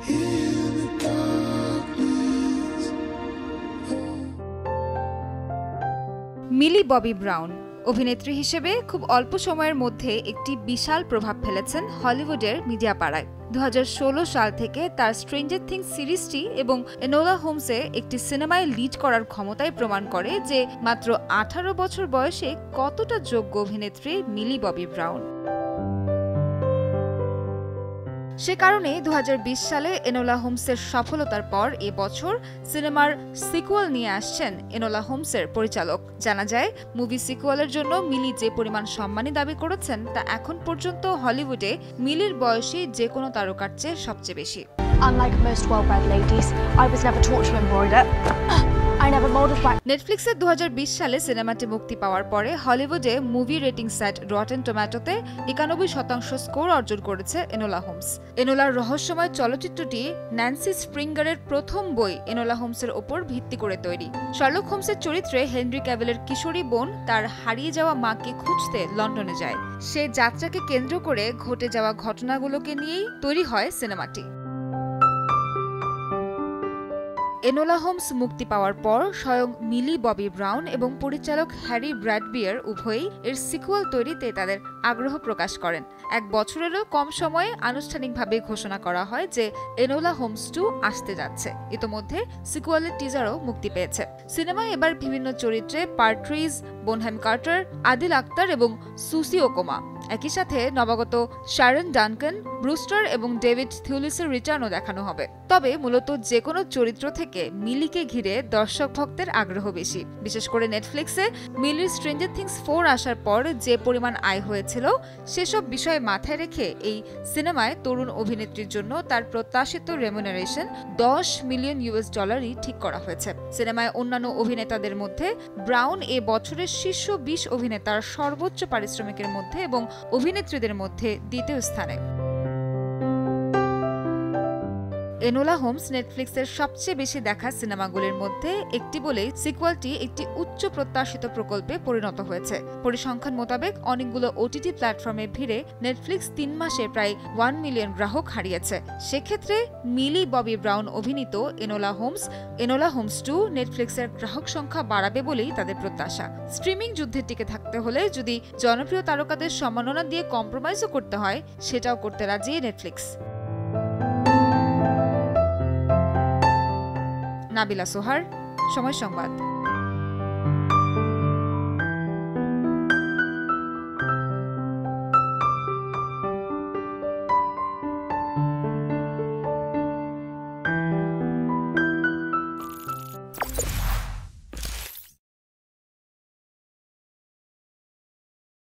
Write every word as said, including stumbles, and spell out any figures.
মিলি Bobby brown অভিনেত্রী হিসেবে খুব অল্প সময়ের মধ্যে একটি বিশাল প্রভাব ফেলেছেন হলিউডের মিডিয়া পাড়ায়। দু হাজার ষোলো সাল থেকে তার স্ট্রেঞ্জার থিংস সিরিজটি এবং এনোলা হোমসে একটি সিনেমায় লিড করার ক্ষমতায় প্রমাণ করে যে মাত্র আঠারো বছর বয়সে কতটা যোগ্য অভিনেত্রী মিলি ববি ব্রাউন। সে কারণে দু হাজার বিশ সালে এনোলা হোমসের সফলতার পর এ বছর সিনেমার সিকুয়াল নিয়ে আসছেন এনোলা হোমসের পরিচালক। জানা যায়, মুভি সিকুয়ালের জন্য মিলি যে পরিমাণ সম্মানী দাবি করেছেন তা এখন পর্যন্ত হলিউডে মিলির বয়সী যে কোনো তারকার চেয়ে সবচেয়ে বেশি। Unlike most well-bred ladies, I was never taught to embroider. I never modeled by নেটফ্লিক্সের দু হাজার বিশ সালে সিনেমাটি মুক্তি পাওয়ার পরে হলিউডে মুভি রেটিং সাইট রটেন টমেটোতে একানব্বই শতাংশ স্কোর অর্জন করেছে এনোলা হোমস। এনোলার রহস্যময় চলচ্চিত্রটি ন্যান্সি স্প্রিঙ্গারের প্রথম বই এনোলা হোমসের ওপর ভিত্তি করে তৈরি। শার্লক হোমসের চরিত্রে হেনরি ক্যাভিলের কিশোরী বোন তার হারিয়ে যাওয়া মাকে খুঁজতে লন্ডনে যায়। সে যাত্রাকে কেন্দ্র করে ঘটে যাওয়া ঘটনাগুলোকে নিয়েই তৈরি হয় সিনেমাটি। এনোলা হোমস মুক্তি পাওয়ার পর স্বয়ং মিলি ববি ব্রাউন এবং পরিচালক হ্যারি ব্র্যাডবিয়ার উভয়ই এর সিকুয়াল তৈরিতে তাদের আগ্রহ প্রকাশ করেন। এক বছরেরও কম সময়ে আনুষ্ঠানিকভাবে ঘোষণা করা হয় যে এনোলা হোমস টু আসতে যাচ্ছে। ইতোমধ্যে সিকুয়ালের টিজারও মুক্তি পেয়েছে। সিনেমায় এবার বিভিন্ন চরিত্রে Partridge, Bonham Carter, Adeel Akhtar এবং সুসি ওকোমা, একই সাথে নবাগত শারন ডানকান, ব্রুস্টার এবং ডেভিড থিউলিসের রিটার্নও দেখানো হবে। তবে মূলত যে কোনো চরিত্র থেকে মিলিকে ঘিরে দর্শক ভক্তের আগ্রহ বেশি। বিশেষ করে নেটফ্লিক্সে মিলির স্ট্রেঞ্জার থিংস ফোর আসার পর যে পরিমাণ আয় হয়েছিল সেসব বিষয় মাথায় রেখে এই সিনেমায় তরুণ অভিনেত্রীর জন্য তার প্রত্যাশিত রেমুনারেশন দশ মিলিয়ন ইউএস ডলারই ঠিক করা হয়েছে। সিনেমায় অন্যান্য অভিনেতাদের মধ্যে ব্রাউন এ বছরের শীর্ষ বিশ অভিনেতার সর্বোচ্চ পারিশ্রমিকের মধ্যে এবং অভিনেত্রীদের মধ্যে দ্বিতীয় স্থানে। এনোলা হোমস নেটফ্লিক্সের সবচেয়ে বেশি দেখা সিনেমাগুলির মধ্যে একটি বলেই সিকুয়ালটি একটি উচ্চ প্রত্যাশিত প্রকল্পে পরিণত হয়েছে। পরিসংখ্যান মোতাবেক অনেকগুলো ওটিটি প্ল্যাটফর্মে ভিড়ে নেটফ্লিক্স তিন মাসে প্রায় ওয়ান মিলিয়ন গ্রাহক হারিয়েছে। সেক্ষেত্রে মিলি ববি ব্রাউন অভিনীত Enola Holmes Enola Holmes two নেটফ্লিক্সের গ্রাহক সংখ্যা বাড়াবে বলেই তাদের প্রত্যাশা। স্ট্রিমিং যুদ্ধে টিকে থাকতে হলে যদি জনপ্রিয় তারকাদের সম্মাননা দিয়ে কম্প্রোমাইজও করতে হয়, সেটাও করতে রাজি নেটফ্লিক্স। নাবিলা সোহার, সময় সংবাদ।